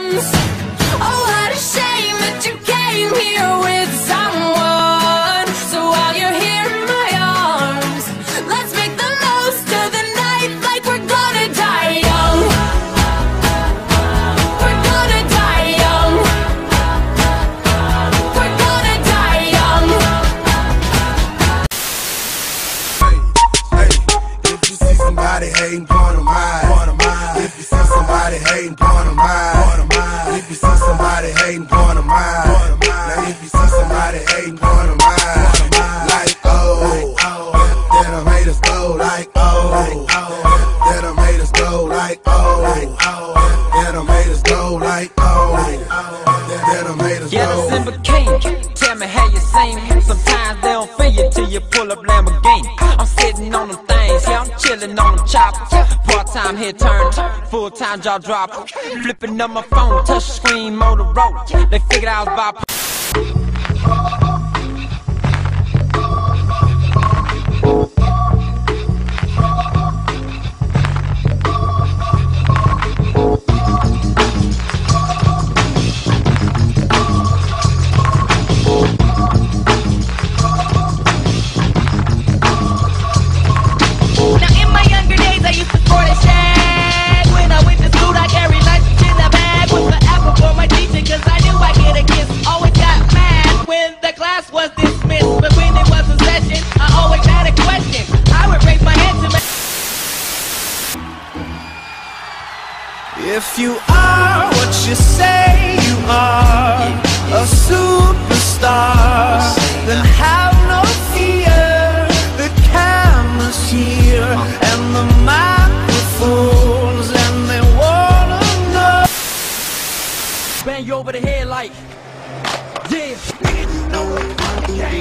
arms. Oh, what a shame that you came here with someone. So while you're here in my arms, let's make the most of the night like we're gonna die young. We're gonna die young. We're gonna die young. Hey, if you see somebody hating, point 'em high. If you see somebody hating, point 'em high. If you see somebody hating, point 'em high. Now if you see somebody hating, point 'em high. Like oh, then I made us go. Like oh, then I made us go. Like oh, then I made us go. Like oh, then I made us go. Yeah, the Simba King. Tell me how you sing. Sometimes they don't feel you till you pull up Lamborghini. I'm sitting on them things, yeah, I'm chilling on them choppers. Part-time head turn, full-time jaw drop. Flipping up my phone, touch screen, Motorola. They figured I was bipolar. If you are what you say you are, a superstar, then have no fear. The camera's here and the microphones, and they wanna know. Bang you over the head like, yeah.